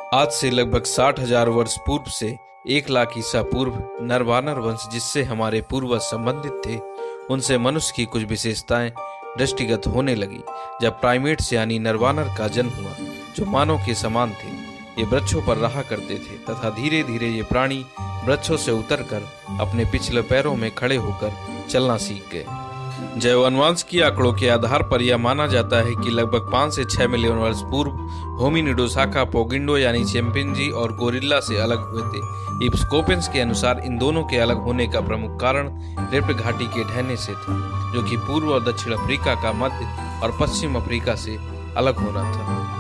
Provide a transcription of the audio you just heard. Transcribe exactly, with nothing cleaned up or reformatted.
आज से लगभग साठ हजार वर्ष पूर्व से एक लाख ईसा पूर्व नरवानर वंश जिससे हमारे पूर्वज संबंधित थे, उनसे मनुष्य की कुछ विशेषताएं दृष्टिगत होने लगी। जब प्राइमेट्स यानी नरवानर का जन्म हुआ, जो मानव के समान थे, ये वृक्षों पर रहा करते थे तथा धीरे धीरे ये प्राणी वृक्षों से उतरकर अपने पिछले पैरों में खड़े होकर चलना सीख गए। जैव अनुवांशिकी आंकड़ों के आधार पर यह माना जाता है कि लगभग पाँच से छह मिलियन वर्ष पूर्व होमिनिडो शाखा पोगिंडो यानी चिंपैंजी और गोरिल्ला से अलग हुए थे। इप्सकोपेंस के अनुसार इन दोनों के अलग होने का प्रमुख कारण रिफ्ट घाटी के ढहने से था, जो कि पूर्व और दक्षिण अफ्रीका का मध्य और पश्चिम अफ्रीका से अलग होना था।